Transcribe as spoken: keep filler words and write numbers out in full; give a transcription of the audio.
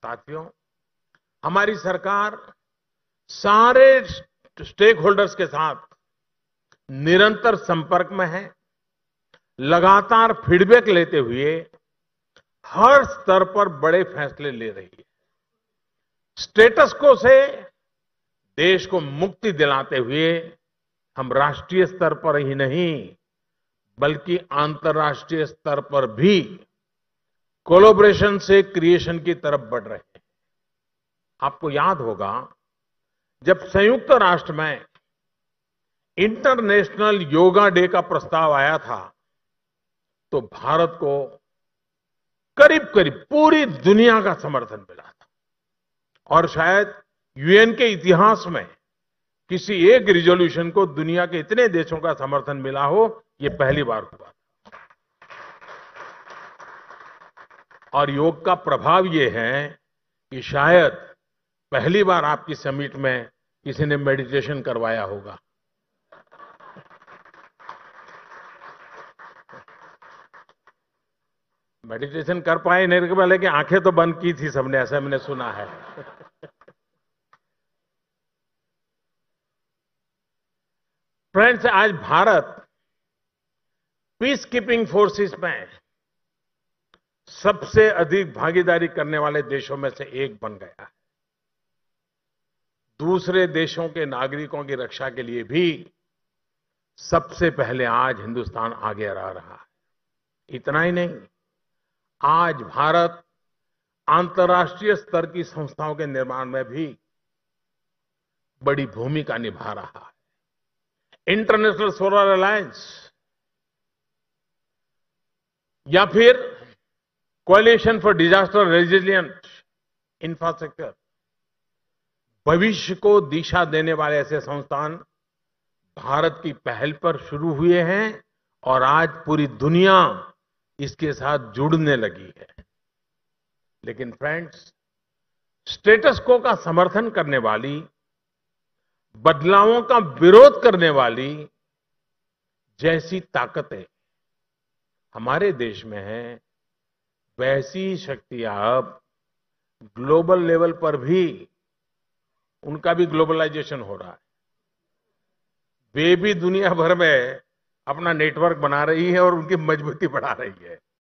साथियों, हमारी सरकार सारे स्टेक होल्डर्स के साथ निरंतर संपर्क में है। लगातार फीडबैक लेते हुए हर स्तर पर बड़े फैसले ले रही है। स्टेटस को से देश को मुक्ति दिलाते हुए हम राष्ट्रीय स्तर पर ही नहीं बल्कि अंतर्राष्ट्रीय स्तर पर भी कोलैबोरेशन से क्रिएशन की तरफ बढ़ रहे हैं। आपको याद होगा, जब संयुक्त राष्ट्र में इंटरनेशनल योगा डे का प्रस्ताव आया था तो भारत को करीब करीब पूरी दुनिया का समर्थन मिला था और शायद यूएन के इतिहास में किसी एक रिजोल्यूशन को दुनिया के इतने देशों का समर्थन मिला हो, ये पहली बार हुआ। और योग का प्रभाव ये है कि शायद पहली बार आपकी समिट में किसी ने मेडिटेशन करवाया होगा। मेडिटेशन कर पाए नहीं के पहले कि आंखें तो बंद की थी सबने, ऐसा मैंने सुना है। फ्रेंड्स, आज भारत पीस कीपिंग फोर्सेस में सबसे अधिक भागीदारी करने वाले देशों में से एक बन गया है। दूसरे देशों के नागरिकों की रक्षा के लिए भी सबसे पहले आज हिंदुस्तान आगे आ रहा है। इतना ही नहीं, आज भारत अंतर्राष्ट्रीय स्तर की संस्थाओं के निर्माण में भी बड़ी भूमिका निभा रहा है। इंटरनेशनल सोलर अलायंस या फिर coalition for disaster resilient infrastructure, भविष्य को दिशा देने वाले ऐसे संस्थान भारत की पहल पर शुरू हुए हैं और आज पूरी दुनिया इसके साथ जुड़ने लगी है। लेकिन फ्रेंड्स, स्टेटस को का समर्थन करने वाली, बदलावों का विरोध करने वाली जैसी ताकतें हमारे देश में हैं, वैसी शक्तियां अब ग्लोबल लेवल पर भी, उनका भी ग्लोबलाइजेशन हो रहा है। वे भी दुनिया भर में अपना नेटवर्क बना रही है और उनकी मजबूती बढ़ा रही है।